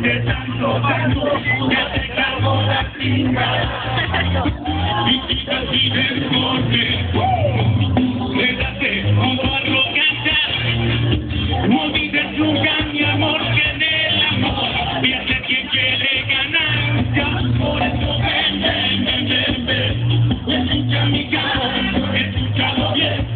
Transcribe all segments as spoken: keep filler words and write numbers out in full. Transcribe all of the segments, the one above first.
de tanto daño, ya te cargo la tinta. Y si casi del corte, quédate como arrogante. No olvides nunca, mi amor, que en el amor pierde quien quiere ganar. Ya por eso ven, ven, ven, ven, ven. Escucha mi canto, escúchalo bien.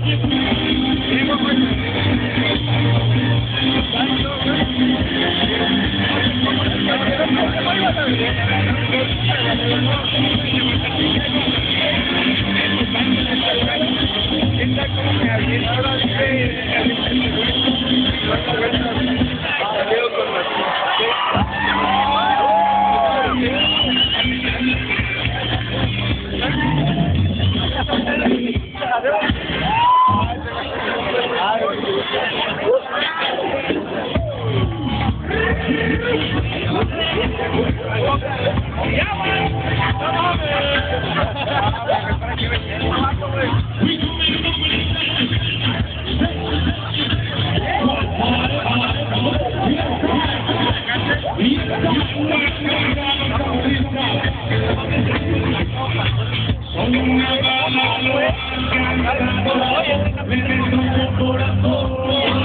Son una bala loca, me dentro tu corazón.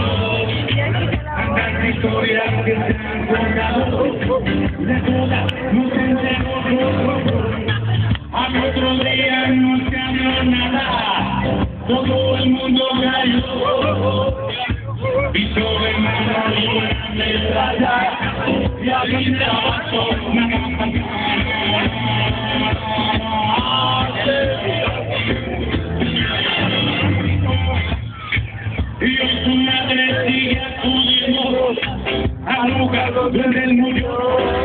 Tantas historias que se han contado, de todas no se enteró. Al otro día no se habló nada, todo el mundo cayó. Y sobre María de playa, y habitaba una y hoy su madre sigue acudiendo al lugar donde él murió.